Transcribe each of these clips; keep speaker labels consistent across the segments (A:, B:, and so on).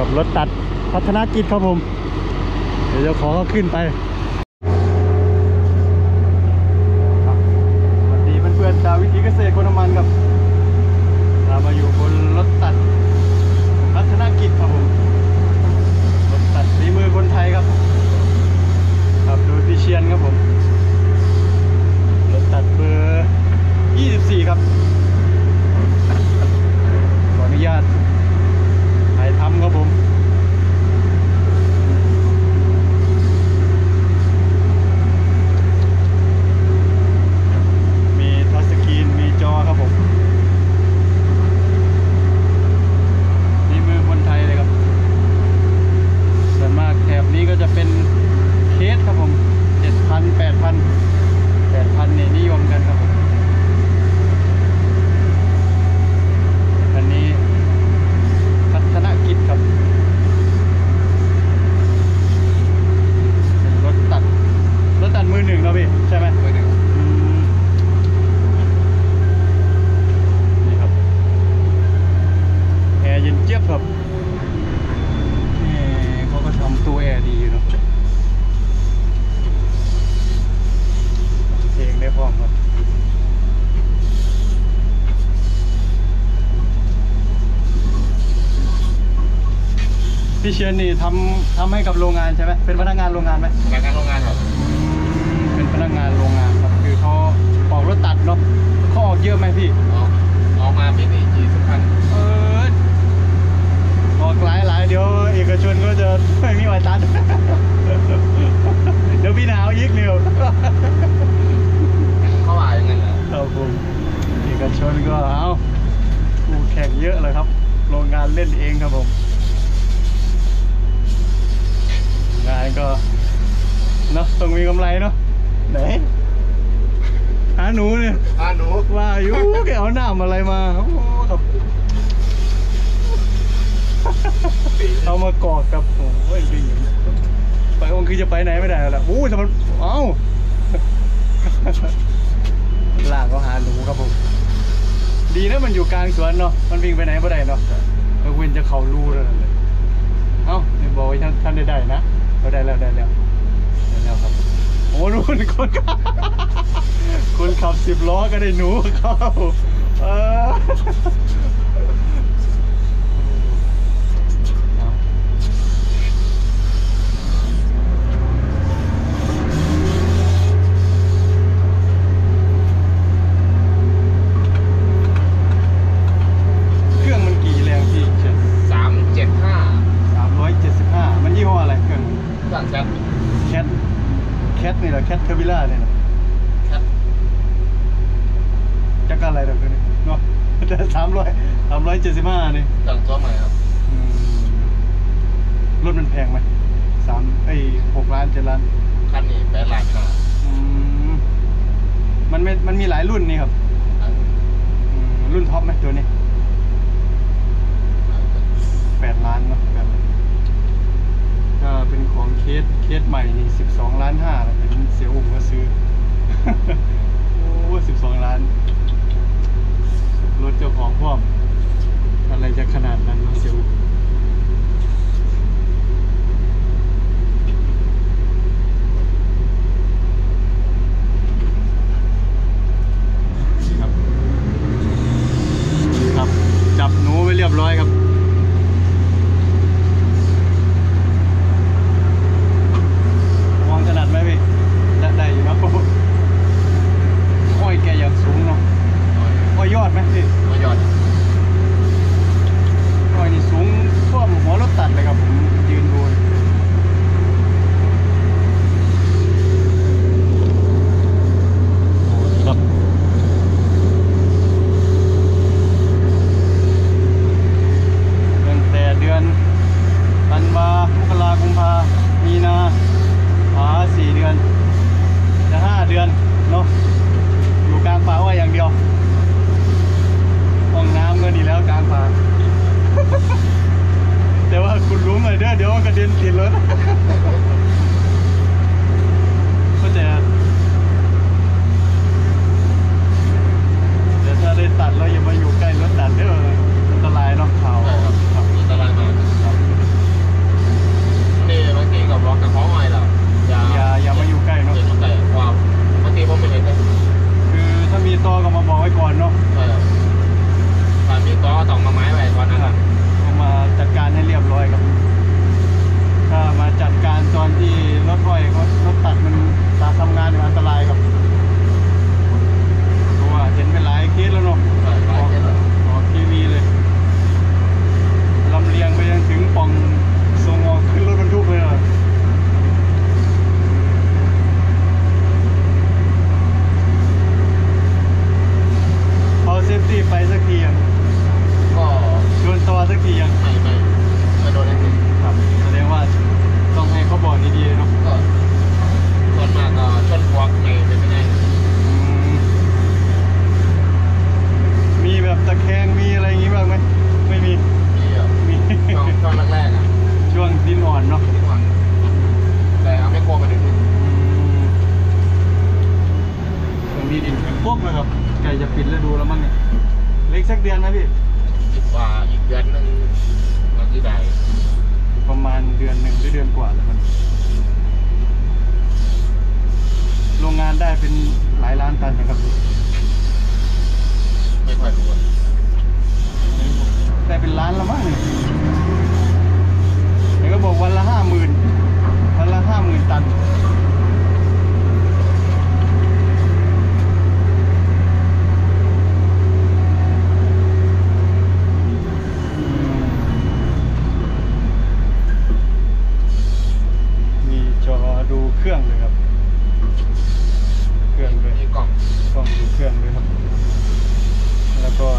A: กับรถตัดพัฒนากิจครับผมเดี๋ยวจะขอเขาขึ้นไปสวัสดีเพื่อนๆชาววิถีเกษตรคนน้ำมันครับเรามาอยู่บนรถตัดพัฒนากิจครับผมรถตัดฝีมือคนไทยครับครับโดยพี่เชียนครับผมรถตัดเบอร์24ครับขออนุญาตถ่ายทำครับผมมีทัชสกรีนมีจอครับผมนี่มือคนไทยเลยครับส่วนมากแถบนี้ก็จะเป็นเคสครับผม 7,000 8,000 นี่นิยมกันครับผมอันนี้พัฒนกิจครับเป็นรถตัดมือหนึ่งเนาะพี่ใช่ไหมมือหนึ่งนี่ครับแอร์เย็นเจี๊ยบครับนี่เขาก็ทำตัวแอร์ดีเนาะเพลงได้พร้อมครับพี่เชียนนี่ทำให้กับโรงงานใช่ไหมเป็นพนักงานโรงงานไหมพนักงานโรงงานครับเป็นพนักงานโรงงานครับคือเขาออกรถตัดเนาะเขาออกเยอะไหมพี่ออกมาปีนี้20,000ออกหลายเดี๋ยวเอกชนก็จะไม่มีไว้ตัดเดี๋ยวพี่หนาวยิกเร็วเขาว่าอย่างนั้นเหรอครับผมเอกชนก็เอาคู่แข่งเยอะเลยครับโรงงานเล่นเองครับผมงานก็เนาะต้องมีกำไรเนาะไหนหาหนูเนี่ยว่าอยู่แกเอาหน้าอะไรมาโอ้ครับเอามากอดกับโอ้ยจริงไปองค์คือจะไปไหนไม่ได้แล้วโอ้ยทำไมเอ้าล่างก็หาหนูครับผมดีนะมันอยู่กลางสวนเนาะมันวิ่งไปไหนไม่ได้เนาะแล้วเว้นจะเขาลู่แล้วเลยเอ้าเดี๋ยวบอกว่าท่านได้นะได้แล้วครับโอ้นู่นคนขับ10 ล้อก็ได้หนูเข้าเครื่องมันกี่แรงพี่375มันยี่ห้ออะไรเครื่องแคทนี่แหละแคทเทอร์วิล่าเนี่ยนะจักรอะไรแบบนี้เนาะแต่375นี่ตั้งตัวใหม่ครับรถมันแพงไหม6 ล้าน7 ล้านคันนี้8 ล้านครับมันมีหลายรุ่นนี่ครับรุ่นท็อปไหมตัวนี้8 ล้านเนาะแบบก็เป็นของเคสใหม่นี่12.5 ล้านเป็นเสียอุ้มก็ซื้อโอ้12 ล้านรถเจ้าของพร้อมอะไรจะขนาดนั้นเนาะเสียอุ้มครับจับหนูไว้เรียบร้อยครับขนาดไหมพี่ได้อยู่นะอ้อยแกอย่างสูงเนาะอ้อยยอดไหมพี่อ้อยยอดอ้อยนี่สูงท่วมหัวรถตัดเลยครับผมยืนดูครับตั้งแต่เดือนธันวาคมมกราคมกุมภามีนา4 เดือนจะ5 เดือนเนาะอยู่กลางป่าว่าอย่างเดียวห้องน้ำก็ดีแล้วกลางป่าแต่ว่าคุณรู้ไหมเดี๋ยวมันกระเด็นติดรถก็จะเดี๋ยวถ้าได้ตัดแล้วอย่ามาอยู่ใกล้รถตัดเด้ออันตรายเนาะข่าวอันตรายมากครับทียัง
B: ไม่โดนอะไร
A: ครับแสดงว่าต้องให้เขาบอกดีๆเนาะ
B: ก็ส่วนมากก็ชนพวกไม่เป็นไง
A: มีแบบตะแคงมีอะไรอย่างงี้บ้างไหมไม่มี
B: ที่
A: มี
B: ช่วงแรกๆอ่ะ
A: ช่วงดินอ่อนเนาะ
B: ที่ก่อนแต่เอาไม่โกงไปดึง
A: ตรงนี้ดินแข็งพวกเลยครับไก่จะปิดฤดูแล้วมั้งเนี่ยเล็กสักเดือนไหมพี่
B: อีกว่าอีกเดือนนึงมันคือได้
A: ประมาณเดือนหนึ่งหรือเดือนกว่าแล้วมันโรงงานได้เป็นหลายล้านตันนะครับ
B: ไม่ค่อยรู้
A: ได้เป็นล้านแล้วมั้งเนี่ยเดี๋ยวก็บอกวันละ 50,000 วันละ 50,000 ตันมีจอดูเครื่องเลยครับ เครื่องด้วย
B: มีกล่อง
A: กล้องดูเครื่องด้วยครับ แล้วก็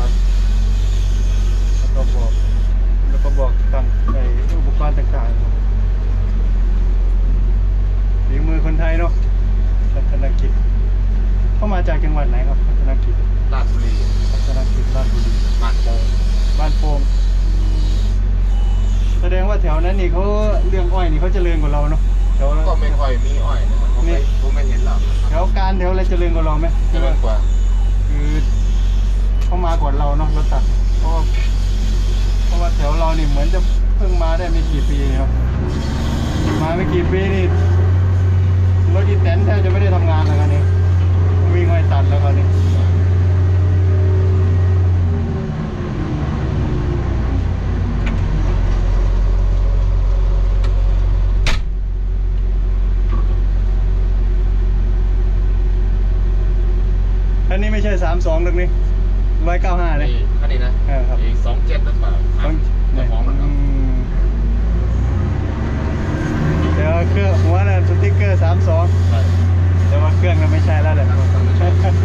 A: บอกต่างในอุปกรณ์ต่างๆครับฝีมือคนไทยเนาะพัฒนกิจเข้ามาจากจังหวัดไหนครับพัฒนกิจ
B: ราชบุรี
A: พัฒนกิจราชบุรี
B: บ้านโป่ง
A: บ้านโป่งแสดงว่าแถวนั้นนี่เขาเรื่องอ้อยนี่เขาเจริญกว่าเราเนาะแถว
B: ก็ไม่ค่อยมีอ้อยนะครับผมไม่เห็นหรอก
A: แถวการแถวอะไรเจริญกว่าเราไหม
B: เจริญกว่า
A: คือเขามาก่อนเราเนาะรถตักเพราะว่าแถวเรานี่เหมือนจะเพิ่งมาได้ไม่กี่ปีครับมาไม่กี่ปีนี่รถอีแตนแทบจะไม่ได้ทำงานแล้วกันนี่วิ่งไม่ตัดแล้วกันนี่อันนี้ไม่ใช่32ตรงนี้195เลย
B: คันนี้นะ
A: ครับ
B: อีก27หรือเปล่า
A: เนี่ย
B: ของมัน
A: เดี๋ยวเครื่องหัวน่ะสติ๊กเกอร์32
B: ใช่
A: แต่ว่าเครื่องก็ไม่ใช่แล้วแหละ
B: ไม่ใช่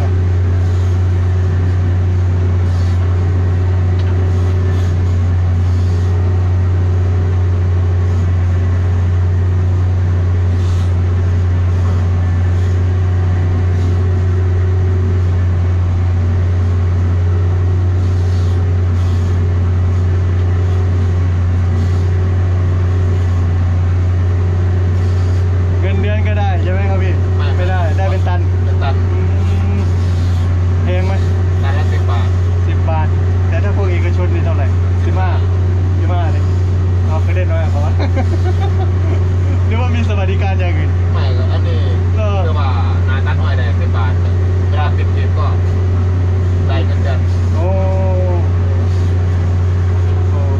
A: เงินเดือนก็ได้ใช่ไหมครับพี่ ไม่ได้ ได้เป็นตัน
B: เป็นตัน
A: แพงไหม
B: ตันละ10 บาท
A: 10 บาท แต่ถ้าพวกเอกชนนี่เท่าไหร่15เลยเอาเคยได้น้อยกว่าเขาวะ หรือว่ามีสวัสดิการอย่างอื่น
B: ไม่ก็อันนี้คือว่านาตัดอ้อยได้10 บาทเวลาปิดเทปก็ได้เงินเดือน
A: โอ้โอ้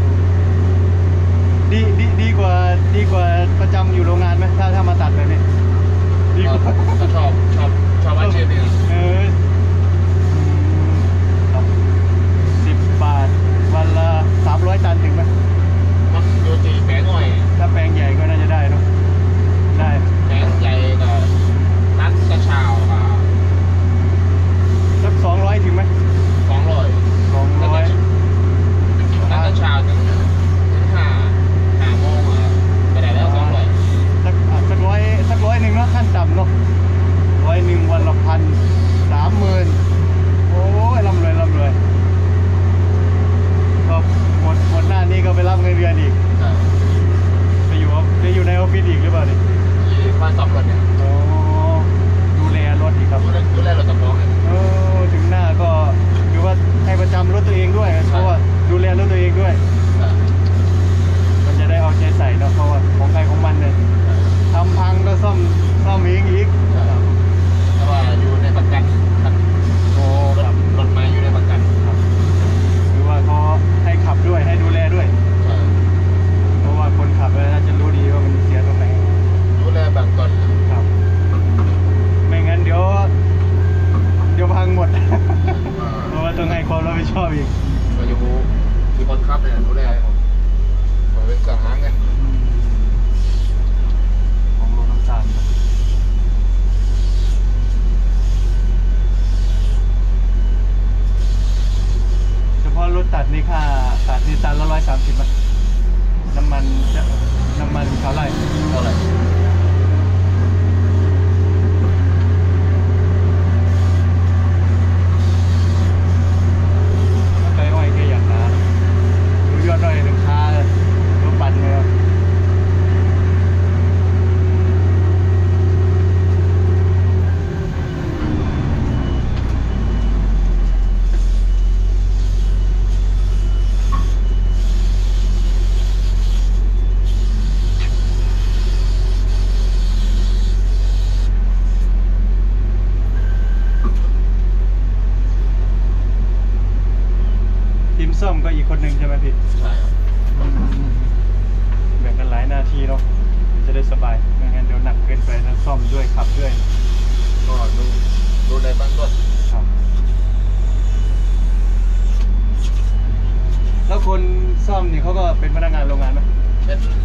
A: ดีกว่าประจำอยู่โรงงานไหมถ้ามาตัดแบบนี้ดีกว่า
B: ก็ชอบอาชีพนี้
A: เออครับ10 บาท วันละ300 ตันถึงไหม
B: มันอยู่ที่แปลงอ้อย
A: ถ้าแปลงใหญ่ก็น่าจะได้เนอะได้
B: แปลงใหญ่ก็ตัดกระเช้า
A: สัก200 ถึงไหม
B: 200
A: 200
B: ตัดกระเช้าถึง5 โมงไปได้แล้ว200
A: สักร้อยหนึ่งเนาะขั้นต่ำเนาะ100วันละ1,000 30,000โอ้ยร่ำรวยก็หมดหน้านี้ก็ไปรับเงินเดือนอีกไปอยู่ในออฟฟิศอีกหรือเปล่าเนี่ย
B: ที่บ้านซ่อมรถเนี่ย
A: อ๋อดูแลรถอีกครับ
B: ดูแลรถสำรองเนี่ย
A: ถึงหน้าก็คือว่าให้ประจำรถตัวเองด้วยเพราะว่าดูแลรถตัวเองด้วย มันจะได้เอาใจใส่เนาะเพราะว่าของใครของมันเนี่ยทำพังก็ซ่อมเองอีก
B: เพราะว่าอยู่ในประกัน
A: โอ้ครับ
B: รถไม้อยู่ในประกัน
A: ครับคือว่าเขาให้ขับด้วยให้ดูแลด้วย เพราะว่าคนขับน่าจะรู้ดีว่ามันเสียตรงไหน
B: ดูแลบางตน
A: ครับ ไม่งั้นเดี๋ยวพังหมด เพราะว่าต้องให้ความรับผิดชอบอีก
B: ก็อยู่ที่คนขับเนี่ยดูแลผมเป็นสั่งหาเงิน
A: ของโรงน้ำตาลเฉพาะรถถตัดนี่ค่าตัดนี่ตันละ130บาทน้ำมันเท่าไหร่
B: เท่าไหร่
A: ไก่อ้อยก็อย่างนั้นดูยอดอ้อยราคาตัวปั่นเลยครับทีมซ่อมก็อีกคนหนึ่งใช่ไหมพี่
B: ใช่ครับ
A: แบ่งกันหลายหน้าที่เนาะจะได้สบายไม่งั้นเดี๋ยวหนักเกินไปนะซ่อมด้วยขับด้วย
B: ก็ดูในเบื้องต้น
A: ครับแล้วคนซ่อมนี่เขาก็เป็นพนักงานโรงงานไหม
B: เป็น